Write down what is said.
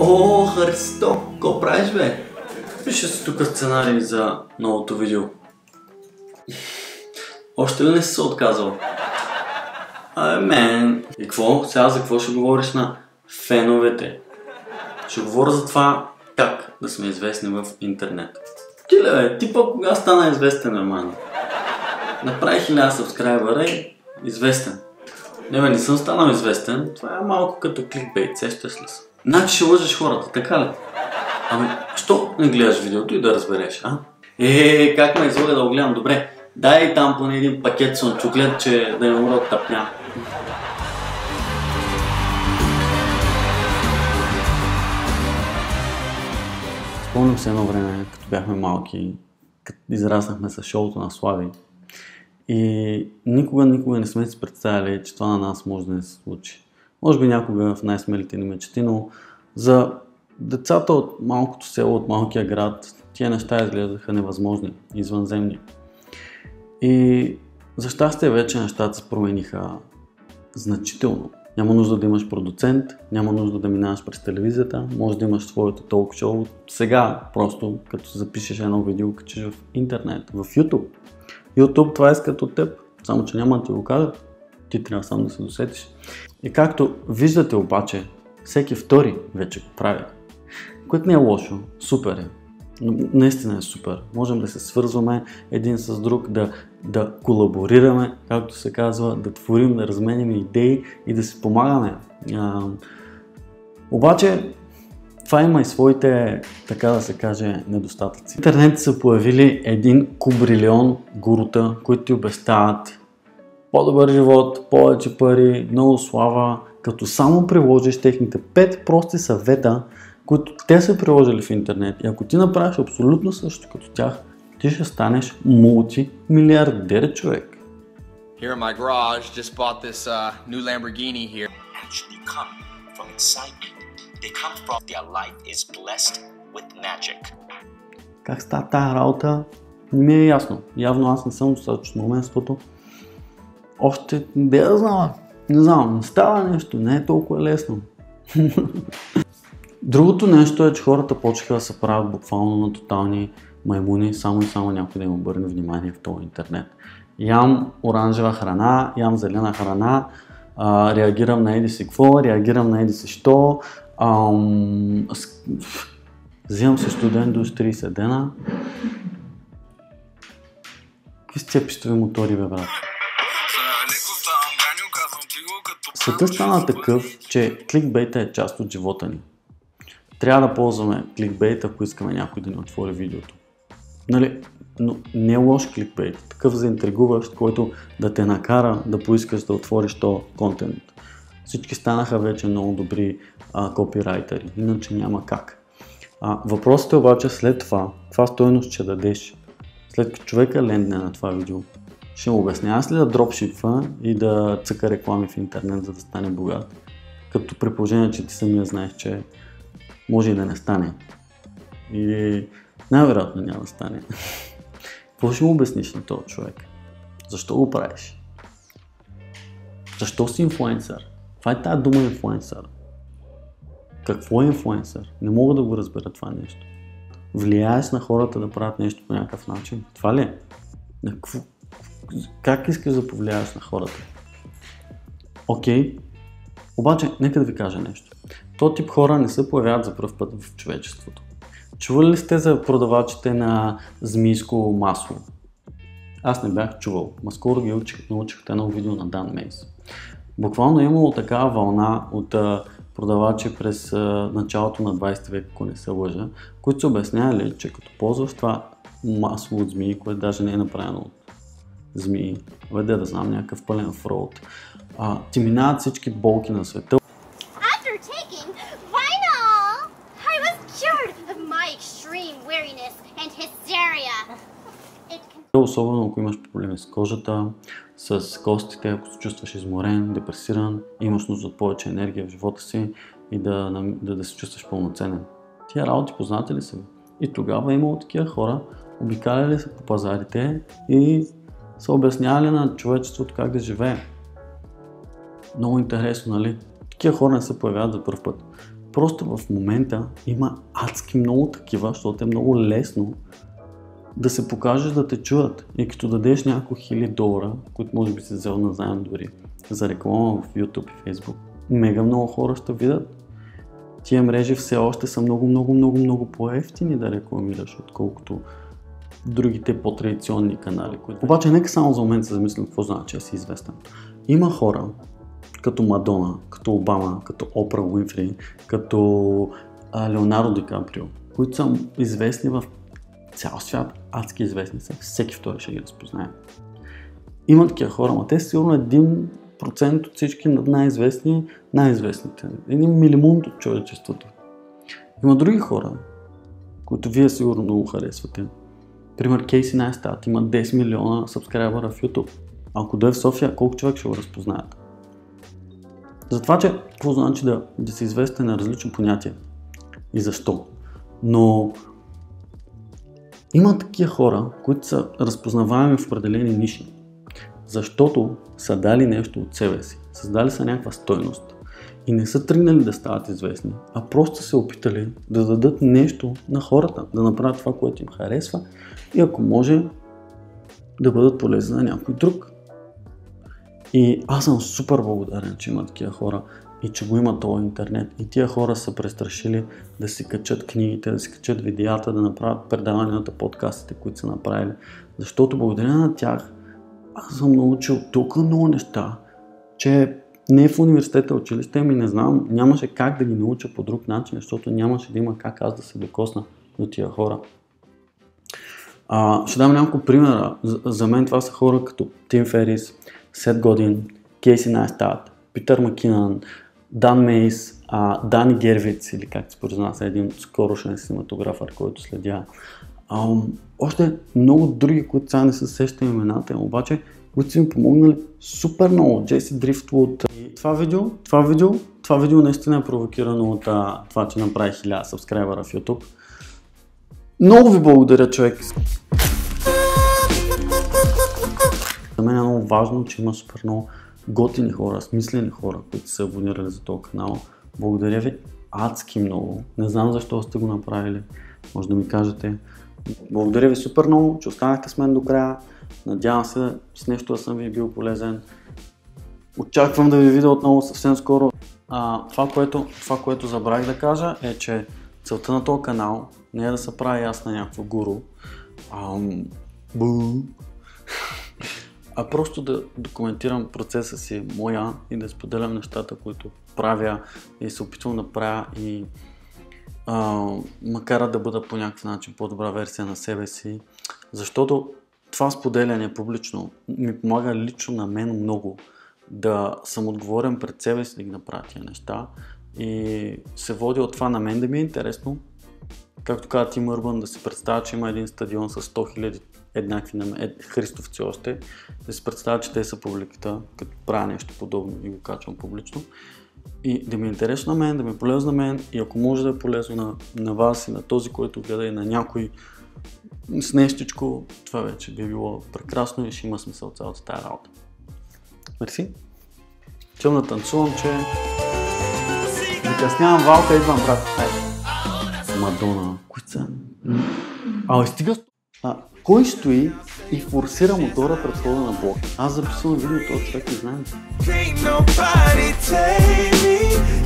О, Христо, какво правиш, бе? Пише си тук сценарий за новото видео. Още ли не си се отказал? Мен. И какво? Сега за какво ще говориш на феновете? Ще говоря за това как да сме известни в интернет. Ти ли, бе? Ти пък кога стана известен, нормално? Направи 1000 сабскрайбъра и известен. Не съм станал известен, това е малко като кликбейт, сещаш ли се? Значи ще лъжеш хората, така ли? Ами, що не гледаш видеото и да разбереш, а? Как ме излага да го гледам? Добре, дай там поне един пакет сончоклет, че да не умра от тъпня. Спомням се едно време, като бяхме малки, като израснахме с шоуто на Слави. И никога не сме си представили, че това на нас може да не се случи. Може би някога в най-смелите ни мечти, но за децата от малкото село, от малкия град, тия неща изглеждаха невъзможни, извънземни. И за щастие вече нещата се промениха значително. Няма нужда да имаш продуцент, няма нужда да минаваш през телевизията, може да имаш своето толк-шоу. Сега просто, като запишеш едно видео, качиш в интернет, в YouTube. YouTube това искат от теб, само че няма да ти го кажат, ти трябва сам да се досетиш. И както виждате обаче, всеки втори вече го прави. Което не е лошо, супер е. Наистина е супер. Можем да се свързваме един с друг, да колаборираме, както се казва, да творим, да разменяме идеи и да си помагаме. Обаче това има и своите, така да се каже, недостатъци. В интернет са появили един кубрилион гурута, които ти обещават по-добър живот, повече пари, много слава, като само приложиш техните 5 прости съвета, които те са приложили в интернет. И ако ти направиш абсолютно също като тях, ти ще станеш мултимилиардер, човек. Here in my garage, just bought this new Lamborghini here. Actually come from excitement. They come from their life is blessed with magic. Как става тази работа? Не ми е ясно. Явно аз не съм достатъчно умен, защото още не знам. Не знам, не става нещо, не е толкова лесно. Другото нещо е, че хората почнаха да се правят буквално на тотални маймуни, само и само някой да им обърне внимание в този интернет. Ям оранжева храна, ям зелена храна, реагирам на еди си какво, реагирам на еди си що, взимам се студен до 30 дена. Какви сте пистови мотори, бе, брат? Светът стана такъв, че кликбейта е част от живота ни. Трябва да ползваме кликбейт, ако искаме някой да ни отвори видеото. Нали? Но не е лош кликбейт, такъв заинтригуващ, който да те накара да поискаш да отвориш този контент. Всички станаха вече много добри копирайтери, иначе няма как. Въпросът е обаче след това, каква стойност ще дадеш, след като човека лендне на това видео. Ще му обясняваш ли да дропшипва и да цъка реклами в интернет, за да стане богат? Като при положение, че ти самия знаеш, че може и да не стане. Или най-вероятно няма да стане. Какво ще му обясниш на този човек? Защо го правиш? Защо си инфлуенсър? Това е тази дума инфлуенсър. Какво е инфлуенсър? Не мога да го разбера това нещо. Влияеш на хората да правят нещо по някакъв начин. Това ли е? Как искаш да повлияеш на хората? Окей. Обаче, нека да ви кажа нещо. Този тип хора не се появяват за пръв път в човечеството. Чували ли сте за продавачите на змийско масло? Аз не бях чувал, ма скоро ги научих от едно видео на Дан Мейс. Буквално е имало такава вълна от продавачи през началото на 20 век, ако не се лъжа, които са обяснявали, че като ползваш това масло от змии, което даже не е направено от змии, да знам, някакъв пълен фрод, ти минават всички болки на света. Особено ако имаш проблеми с кожата, с костите, ако се чувстваш изморен, депресиран, имаш нужда от повече енергия в живота си и да се чувстваш пълноценен. Тия работи познати ли са ви? И тогава е имало такива хора, обикаляли се по пазарите и са обяснявали на човечеството как да живее. Много интересно, нали? Такива хора не се появяват за първ път. Просто в момента има адски много такива, защото е много лесно да се покажеш да те чуят. И като дадеш няколко $1000, които може би си взел назаем дори за реклама в YouTube и Facebook, мега много хора ще видят. Тия мрежи все още са много по-евтини да рекламираш, отколкото другите по-традиционни канали. Обаче нека само за момент се замислим какво значи да си известен. Има хора, като Мадона, като Обама, като Опра Уинфри, като Леонардо Ди Каприо, които са известни в цял свят, адски известни са, всеки втори ще ги разпознае. Има такива хора, но те са сигурно 1% от всички най-известните. 1 милимунт от човечеството. Има други хора, които вие сигурно много харесвате. Пример, Кейси Найстат има 10 милиона сабскрайбъра в YouTube. Ако дойде в София, колко човек ще го разпознаят? Затова, че какво значи да си известен на различно понятие и защо. Но има такива хора, които са разпознаваеми в определени ниши, защото са дали нещо от себе си, създали са някаква стойност и не са тръгнали да стават известни, а просто се опитали да дадат нещо на хората, да направят това, което им харесва и ако може да бъдат полезни на някой друг. И аз съм супер благодарен, че има такива хора и че го има този интернет. И тия хора са престрашили да си качат книгите, да си качат видеята, да направят предаванията, подкастите, които са направили. Защото благодарение на тях аз съм научил толкова много неща, че не в университета, училище ми не знам, нямаше как да ги науча по друг начин, защото нямаше да има как аз да се докосна до тия хора. Ще дам няколко примера. За мен това са хора като Тим Ферис, Сет Годин, Кейси Найстат, Питър Макинън, Дан Мейс, Дани Гервиц, или както се признава, един скорошен синематографър, който следя. Още много други, които сега не се сещам имената, обаче, които са ми помогнали супер много. Джеси Дрифтвуд. Това видео наистина е провокирано от това, че направи 1000 сабскрайбъра в YouTube. Много ви благодаря, човек! За мен е много важно, че има супер много готини хора, смислени хора, които са абонирали за този канал. Благодаря ви адски много. Не знам защо сте го направили. Може да ми кажете. Благодаря ви супер много, че останахте с мен до края. Надявам се с нещо да съм ви бил полезен. Очаквам да ви видя отново съвсем скоро. Това, което забравих да кажа е, че целта на този канал не е да се прави аз на някакво гуру. А просто да документирам процеса си моя и да споделям нещата, които правя и се опитвам да правя и макар да бъда по някакъв начин по-добра версия на себе си, защото това споделяне публично ми помага лично на мен много да съм отговорен пред себе си да ги направя тия неща и се води от това на мен да ми е интересно. Както каза Тим Урбан, да си представя, че има един стадион с 100 000 еднакви христовци още, да си представя, че те са публиката, като правя нещо подобно и го качвам публично. И да ми е интересно на мен, да ми е полезно на мен и ако може да е полезно на вас и на този, който гледа и на някой с нещичко, това вече би било прекрасно и ще има смисъл цялата тая работа. Мерси. Чем да танцувам, че закъснявам валка, идвам, брат. Мадона, кои са? Стига. Кой стои и форсира мотора пред входа на блок? Аз записвам видео, този човек не знам.